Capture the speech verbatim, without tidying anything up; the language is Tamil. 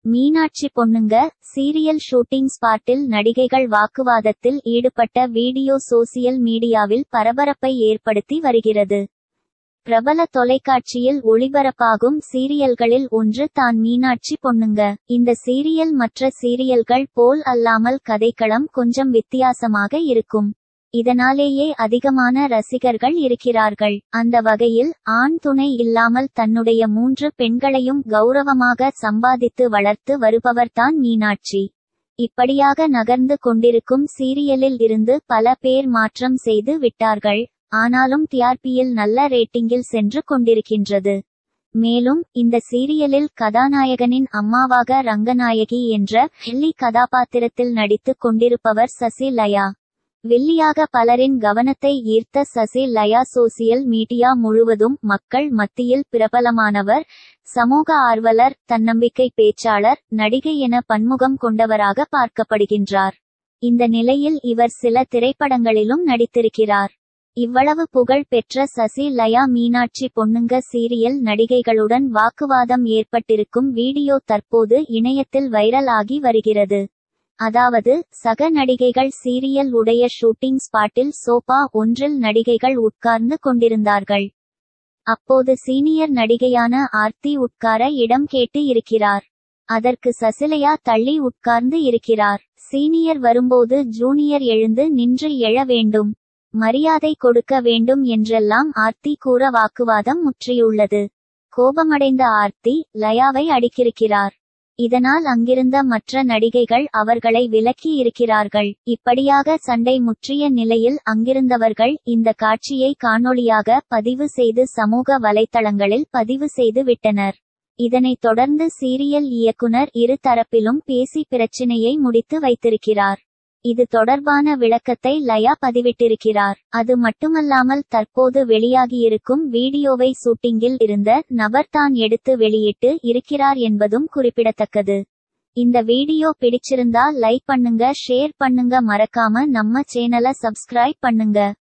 மீனாட்சி பொண்ணுங்க சீரியல் ஷூட்டிங் ஸ்பாட்டில் நடிகைகள் வாக்குவாதத்தில் ஈடுபட்ட வீடியோ சோசியல் மீடியாவில் பரபரப்பை ஏற்படுத்தி வருகிறது. பிரபல தொலைக்காட்சியில் ஒளிபரப்பாகும் சீரியல்களில் ஒன்று தான் மீனாட்சி பொண்ணுங்க. இந்த சீரியல் மற்ற சீரியல்கள் போல் அல்லாமல் கதைக்களம் கொஞ்சம் வித்தியாசமாக இருக்கும். இதனாலேயே அதிகமான ரசிகர்கள் இருக்கிறார்கள். அந்த வகையில் ஆண் துணை இல்லாமல் தன்னுடைய மூன்று பெண்களையும் கௌரவமாக சம்பாதித்து வளர்த்து வருபவர்தான் மீனாட்சி. இப்படியாக நகர்ந்து கொண்டிருக்கும் சீரியலில் இருந்து பல பேர் மாற்றம் செய்து விட்டார்கள். ஆனாலும் டிஆர்பியில் நல்ல ரேட்டிங்கில் சென்று கொண்டிருக்கின்றது. மேலும் இந்த சீரியலில் கதாநாயகனின் அம்மாவாக ரங்கநாயகி என்ற வெள்ளி கதாபாத்திரத்தில் நடித்து கொண்டிருப்பவர் சசி லயா. வில்லியாக பலரின் கவனத்தை ஈர்த்த சசி லயா சோசியல் மீடியா முழுவதும் மக்கள் மத்தியில் பிரபலமானவர். சமூக ஆர்வலர், தன்னம்பிக்கை பேச்சாளர், நடிகை என பன்முகம் கொண்டவராக பார்க்கப்படுகின்றார். இந்த நிலையில் இவர் சில திரைப்படங்களிலும் நடித்திருக்கிறார். இவ்வளவு புகழ் பெற்ற சசி லயா மீனாட்சி பொண்ணுங்க சீரியல் நடிகைகளுடன் வாக்குவாதம் ஏற்பட்டிருக்கும் வீடியோ தற்போது இணையத்தில் வைரல் ஆகி வருகிறது. அதாவது சக நடிகைகள் சீரியல் உடைய ஷூட்டிங் ஸ்பாட்டில் சோபா ஒன்றில் நடிகைகள் உட்கார்ந்து கொண்டிருந்தார்கள். அப்போது சீனியர் நடிகையான ஆர்த்தி உட்கார இடம் கேட்டு இருக்கிறார். அதற்கு சசிலயா தள்ளி உட்கார்ந்து இருக்கிறார். சீனியர் வரும்போது ஜூனியர் எழுந்து நின்று எழ வேண்டும், மரியாதை கொடுக்க வேண்டும் என்றெல்லாம் ஆர்த்தி கூற வாக்குவாதம் முற்றியுள்ளது. கோபமடைந்த ஆர்த்தி லயாவை அடிக்கிருக்கிறார். இதனால் அங்கிருந்த மற்ற நடிகைகள் அவர்களை விலக்கி இருக்கிறார்கள். இப்படியாக சண்டை முற்றிய நிலையில் அங்கிருந்தவர்கள் இந்த காட்சியை காணொளியாக பதிவு செய்து சமூக வலைத்தளங்களில் பதிவு செய்து விட்டனர். இதனைத் தொடர்ந்து சீரியல் இயக்குனர் இரு தரப்பிலும் பேசி பிரச்சினையை முடித்து வைத்திருக்கிறார். இது தொடர்பான விளக்கத்தை லயா பதிவிட்டிருக்கிறார். அது மட்டுமல்லாமல் தற்போது வெளியாகியிருக்கும் வீடியோவை ஷூட்டிங்கில் இருந்த நபர் தான் எடுத்து வெளியிட்டு இருக்கிறார் என்பதும் குறிப்பிடத்தக்கது. இந்த வீடியோ பிடிச்சிருந்தா லைக் பண்ணுங்க, ஷேர் பண்ணுங்க, மறக்காம நம்ம சேனலை சப்ஸ்கிரைப் பண்ணுங்க.